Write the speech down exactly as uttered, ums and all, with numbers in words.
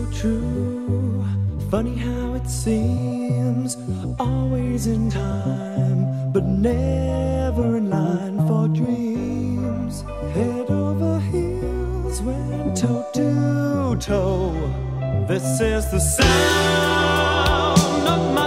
so true. Funny how it seems, always in time, but never in line for dreams. Head over heels, went toe to toe. This is the sound of my